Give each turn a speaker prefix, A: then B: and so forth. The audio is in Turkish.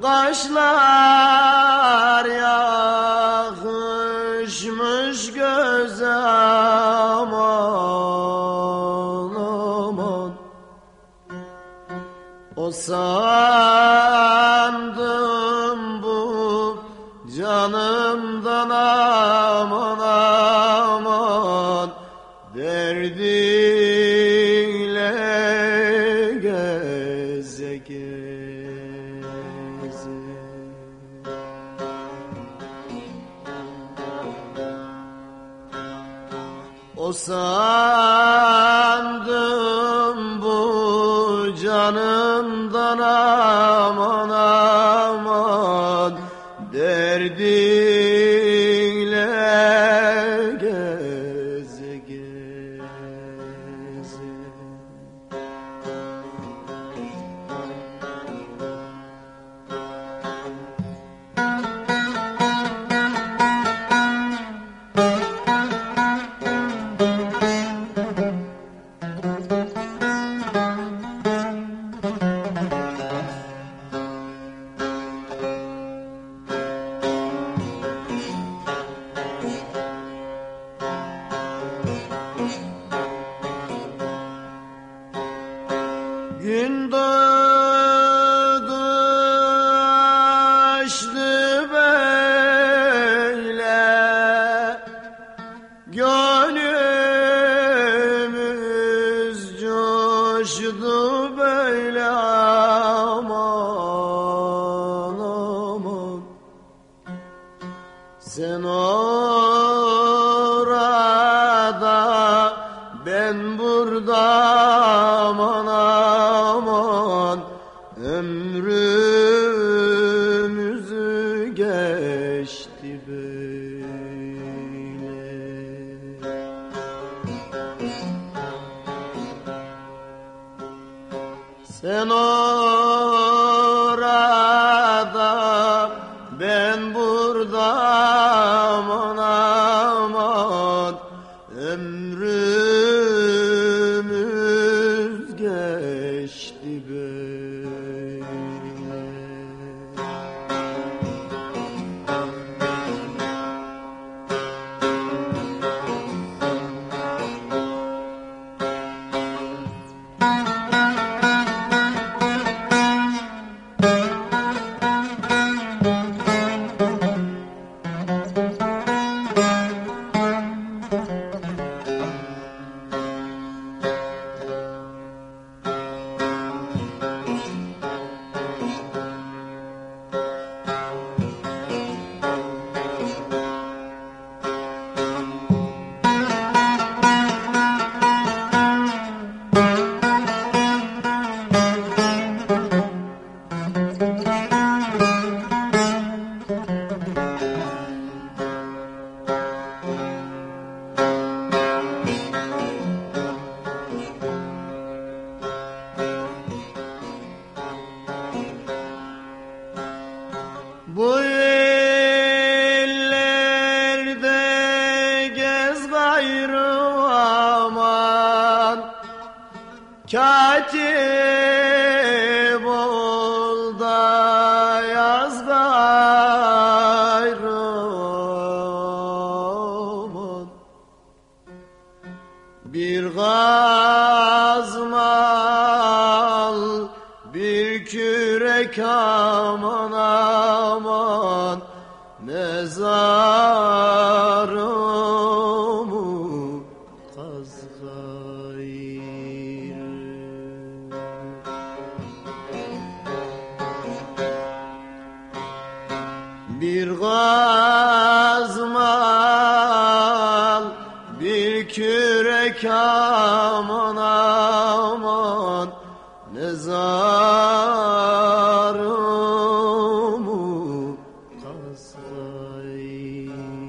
A: Kaşlar yakışmış göze aman aman. O sandım bu canımdan aman aman. Derdiyle geze geze. O sandım bu canımdan aman aman. Derdiyle geze geze. Gün doğdu açtı böyle, gönlümüz coştu böyle aman aman. Sen orada, ben burada aman aman. Ömrümüzü geçti böyle. Sen orada, ben burada aman aman. Ömrümüz geçti böyle. Bu illerde gez gayrı aman. Katip ol da yaz gayrı aman. Bir gazmal, bir kürek aman aman. Mezarımı kaz gayrı. Bir gazmal, bir kürek aman aman. Mezarımı kaz gayrı.